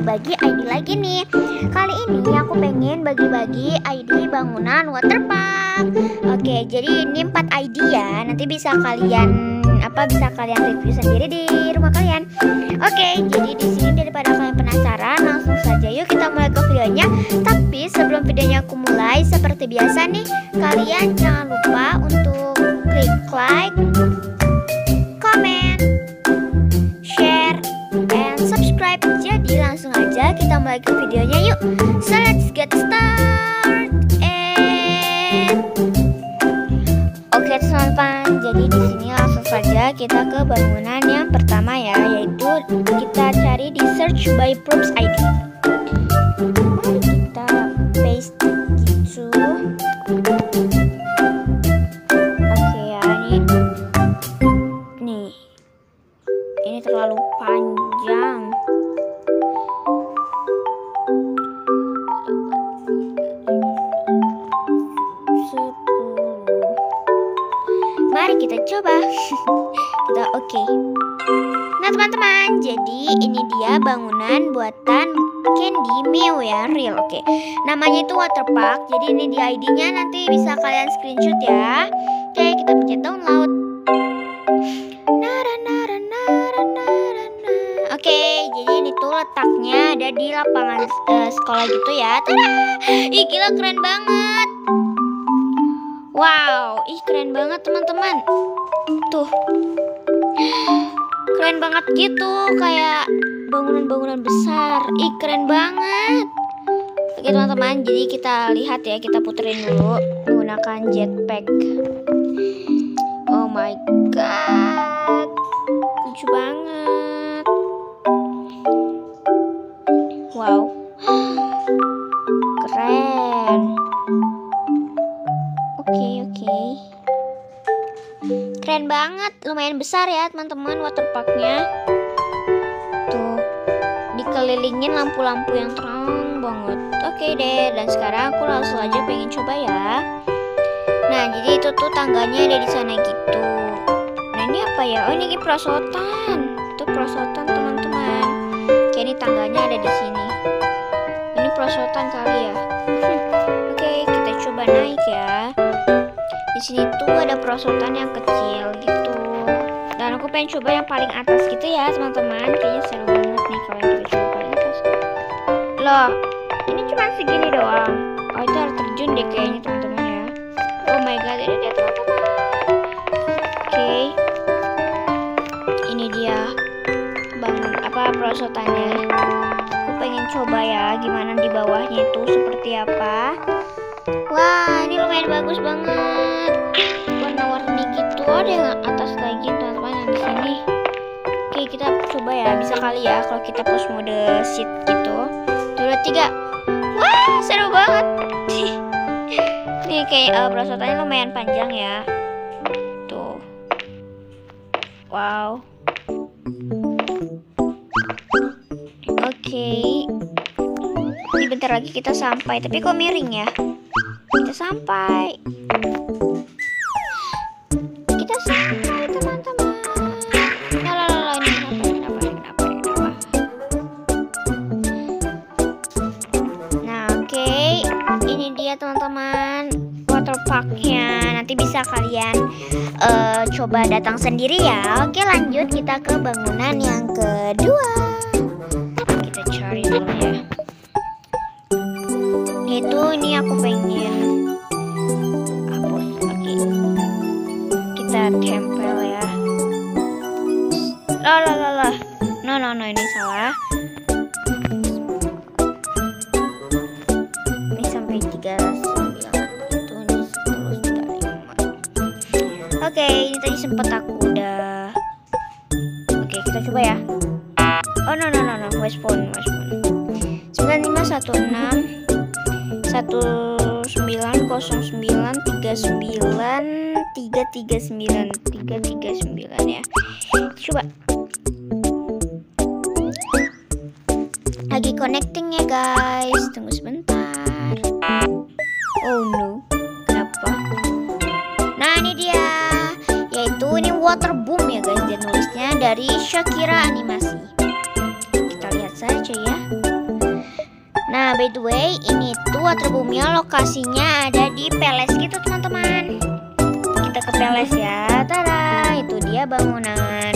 bagi-bagi ID lagi nih. Kali ini aku pengen bagi-bagi ID bangunan waterpark. Oke, jadi ini 4 ID ya. Nanti bisa kalian review sendiri di rumah kalian. Oke, jadi di sini daripada kalian penasaran, langsung saja yuk kita mulai ke videonya. Tapi sebelum videonya aku mulai, seperti biasa nih, kalian jangan lupa untuk klik like, comment, share, and subscribe. Jadi langsung aja kita mulai ke videonya yuk. So let's get start. Oke teman-teman, jadi di sini langsung saja kita ke bangunan yang pertama ya, yaitu kita cari di search by props ID. Mari kita paste gitu. Oke ya, ini terlalu panjang. Mari kita coba. Kita oke. Nah teman-teman, jadi ini dia bangunan buatan Candy Meow ya, real. Oke, namanya itu waterpark. Jadi ini di ID-nya, nanti bisa kalian screenshot ya. Oke, kita pencet download. Oke, jadi ini tuh letaknya ada di lapangan sekolah gitu ya. Tada! Ih gila, keren banget. Wow, ih keren banget teman-teman. Tuh, keren banget gitu, kayak bangunan-bangunan besar. Ih keren banget. Oke teman-teman, jadi kita lihat ya, kita puterin dulu menggunakan jetpack. Oh my god, lucu banget. Wow, keren. Oke. Keren banget, lumayan besar ya teman-teman waterparknya. Tuh, dikelilingin lampu-lampu yang terang banget. Oke deh, dan sekarang aku langsung aja pengen coba ya. Nah, jadi itu tuh tangganya ada di sana gitu. Nah, ini apa ya? Oh, ini perosotan. Itu perosotan teman-teman. Oke, ini tangganya ada di sini. Ini perosotan kali ya. Oke, kita coba naik ya. Di sini tuh ada perosotan yang kecil gitu. Dan aku pengen coba yang paling atas gitu ya teman-teman. Kayaknya seru banget nih kalau kita coba paling atas. Loh, ini cuma segini doang. Oh, itu harus terjun deh kayaknya teman-teman ya. Oh my god, ini dia teman-teman. Oke, ini dia perosotannya. Aku pengen coba ya gimana di bawahnya itu seperti apa. Wah, ini lumayan bagus banget. Warna-warni gitu. Oh, ada yang atas lagi teman-teman, yang di sini. Oke, kita coba ya. Bisa kali ya kalau kita push mode seat gitu. 2, 3. Wah, seru banget. Ini kayak perosotannya lumayan panjang ya. Tuh. Wow. Oke. Ini bentar lagi kita sampai. Tapi kok miring ya? Kita sampai teman-teman. Ini kenapa? Nah oke, ini dia teman-teman waterparknya. Nanti bisa kalian coba datang sendiri ya. Oke, lanjut kita ke bangunan yang kedua. Kita cari dulu ya. Itu ini aku pengen hapus lagi. Kita tempel ya. Lah. No, ini salah. Ini sampai 39. Itu ini 10,5. Oke, ini tadi sempet aku udah. Oke, kita coba ya. Oh no. Voice phone. 9516 190939 ya. Coba. Lagi connecting ya guys. Tunggu sebentar. Oh no. Kenapa? Nah, ini dia. Yaitu ini water boom ya guys, dia nulisnya dari Shakira Animasi. Kita lihat saja ya. Nah, by the way, ini tuh waterboomnya lokasinya ada di Peles gitu teman-teman. Kita ke Peles ya. Tada, itu dia bangunan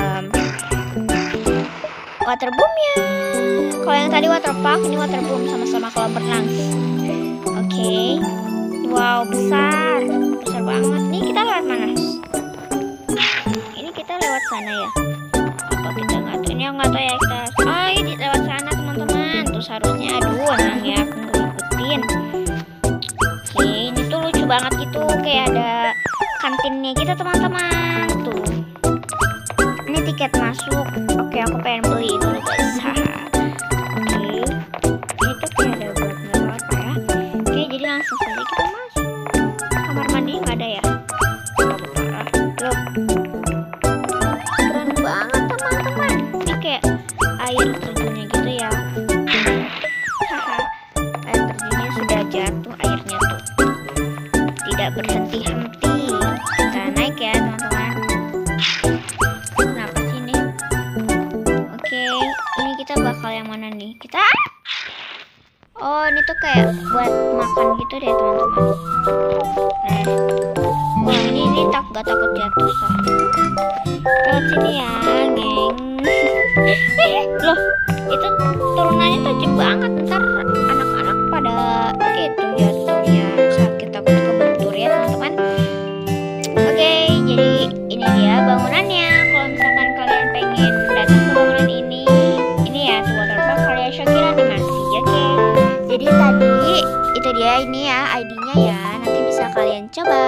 waterboomnya. Kalau yang tadi waterpark, ini waterboom, sama-sama kolam renang. Oke. Wow, besar banget. Nih kita lewat mana? Ini kita lewat sana ya? Apa kita nggak tahu? Ini aku nggak tahu ya kita. Oh, ini lewat sana teman-teman. Tuh seharusnya, aduh, emang ya aku ngikutin. Oke, ini tuh lucu banget gitu, kayak ada kantinnya gitu teman-teman. Tuh, ini tiket masuk. Oke, aku pengen beli dulu guys. Oke, ini tuh kayak ada buat ngelawat ya. Oke, jadi langsung saja kita masuk. Kamar mandi nggak ada ya? Loh, keren banget teman-teman. Ini kayak air terjunnya gitu ya. Air terjunnya sudah jatuh, airnya tuh tidak berhenti-henti. Kita naik ya teman-teman. Kenapa sih ini? Oke, ini kita bakal yang mana nih? Kita oh, ini tuh kayak buat makan gitu deh teman-teman. Nah, wah ini gak takut jatuh so. Lewat sini ya, geng. Loh, itu turunannya tajam banget. Ntar anak-anak pada itu jatuhnya sakit, takut kebentur ya teman-teman. Oke, jadi ini dia bangunannya. Kalau misalkan kalian pengen datang ke bangunan ini ya tuh waterpark Karya Shakira animasi. Oke, jadi tadi itu dia ini ya ID-nya ya. Nanti bisa kalian coba.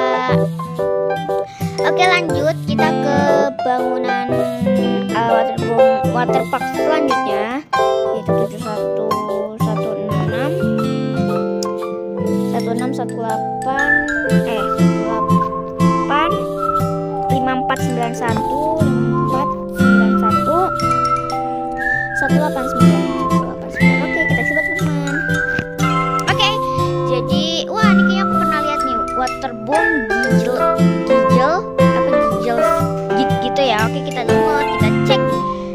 Oke, lanjut kita ke bangunan waterpark selanjutnya, yaitu 18 Oke, kita coba teman-teman. Oke, jadi wah ini kayaknya aku pernah lihat nih, waterboom gitu ya. Oke, kita download, kita cek.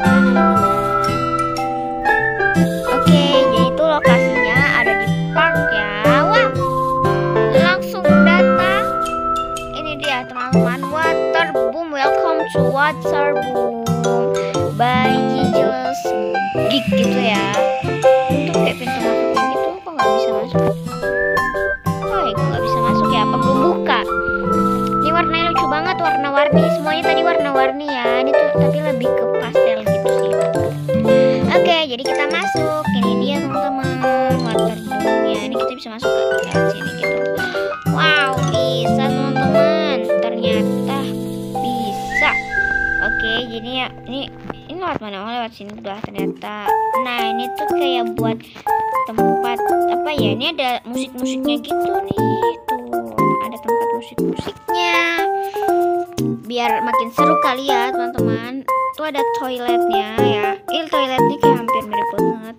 Oke, jadi itu lokasinya ada di park ya. Wah, langsung datang. Ini dia teman-teman, waterboom. Welcome to waterboom by Giggles Geek gitu ya. Itu kayak pintu masuknya gitu, kok nggak bisa masuk? Oh, kok nggak bisa masuk ya? Apa belum buka? Ini warnanya lucu banget, warna-warni. Semuanya tadi warna-warni ya. Ini tuh tapi lebih ke pastel gitu sih. Oke, jadi kita masuk. Ini dia teman-teman, waterboomnya. Ini kita bisa masuk ke sini gitu. Wow, bisa teman-teman. Ternyata bisa. Oke, jadi ya ini lewat mana? Oh, lewat sini udah ternyata. Nah, ini tuh kayak buat tempat apa ya? Ini ada musik-musiknya gitu nih. Tuh, ada tempat musik-musiknya. Biar makin seru kali ya, teman-teman. Tuh ada toiletnya ya. Toiletnya kayak hampir mirip banget.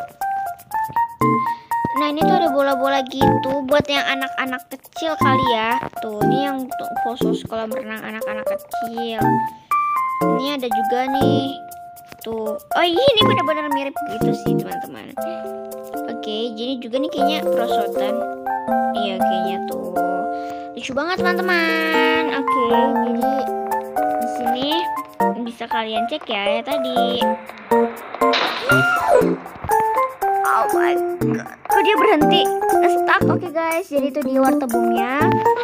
Nah, ini tuh ada bola-bola gitu buat yang anak-anak kecil kali ya. Tuh, ini yang khusus kolam renang anak-anak kecil. Ini ada juga nih. Tuh. Oh, ini benar-benar mirip gitu sih, teman-teman. Oke, jadi juga nih kayaknya perosotan. Iya, kayaknya tuh. Lucu banget, teman-teman. Oke, jadi di sini bisa kalian cek ya tadi. Oh my god. Kok dia berhenti? Stuck. Oke, guys. Jadi itu di waterboomnya.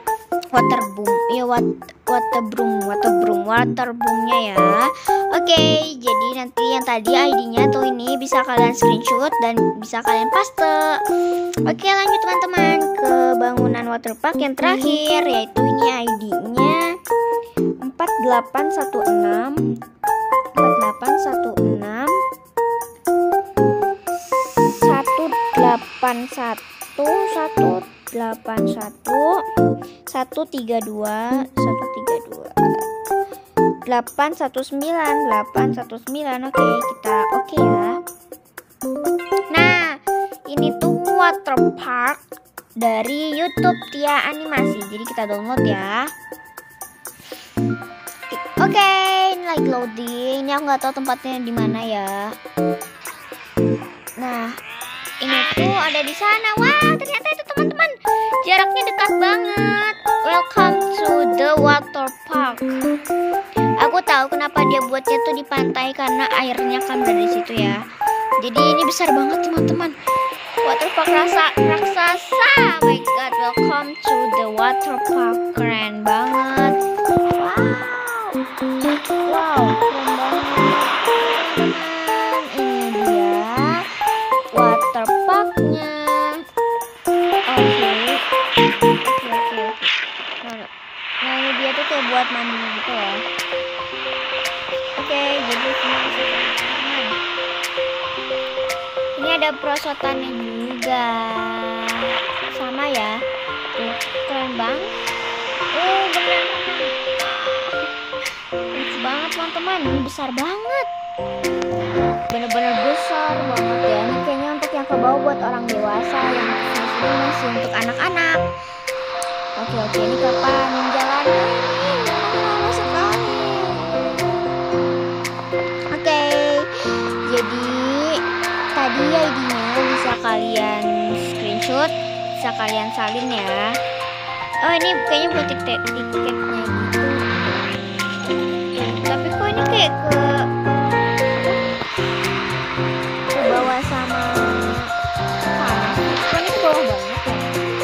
Waterboomnya ya. Oke, jadi nanti yang tadi ID-nya tuh ini bisa kalian screenshot dan bisa kalian paste. Oke, lanjut teman-teman ke bangunan waterpark yang terakhir, yaitu ini ID-nya 4816 819. Oke, kita oke ya. Nah, ini tuh waterpark dari YouTube Tia Animasi. Jadi kita download ya. Oke, ini lagi loading. Ini aku nggak tahu tempatnya di mana ya. Nah, ini tuh ada di sana. Wah, ternyata itu teman-teman. Jaraknya dekat banget. Welcome to the water park. Aku tahu kenapa dia buatnya tuh di pantai karena airnya kan berada di situ ya. Jadi ini besar banget teman-teman. Water park raksasa. Oh my god, welcome to the water park. Keren banget. Wow. Wow, keren banget. Ini dia water parknya. Oke. Nah ini dia tuh kayak buat mandi gitu ya. Oke, jadi ini ada perosotannya juga. Sama ya. Tuh, keren banget. Beneran. Lucu banget teman-teman. Ini besar banget. Bener-bener besar banget ya. Ini kayaknya untuk yang ke bawah buat orang dewasa, yang ini masih untuk anak-anak. Oke, ini kapan jalannya? Lama sekali. Oke, jadi tadi ID-nya bisa kalian screenshot, bisa kalian salin ya. Oh ini kayaknya buat tiketnya gitu. Tapi kok ini kayak ke bawah sama sana. Kok ini ke bawah banget ya?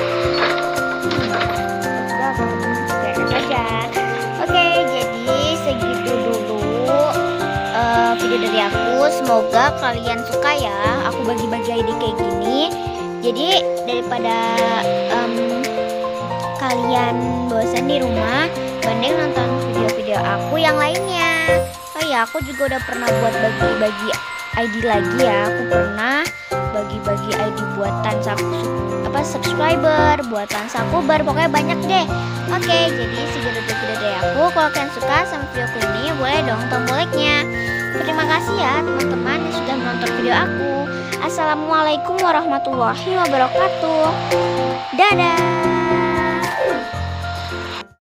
Biasa saja. Oke, jadi segitu dulu video dari aku. Semoga kalian suka ya. Aku bagi-bagi ID kayak gini. Jadi daripada kalian bosan di rumah, banding nonton video-video aku yang lainnya. Oh ya, aku juga udah pernah buat bagi-bagi ID lagi ya. Aku pernah bagi-bagi ID buatan subscriber, buatan sakuber, pokoknya banyak deh. Oke, jadi segitu video dari aku. Kalau kalian suka sama videoku ini, boleh dong tombol like-nya. Terima kasih ya teman-teman yang sudah menonton video aku. Assalamualaikum warahmatullahi wabarakatuh. Dadah.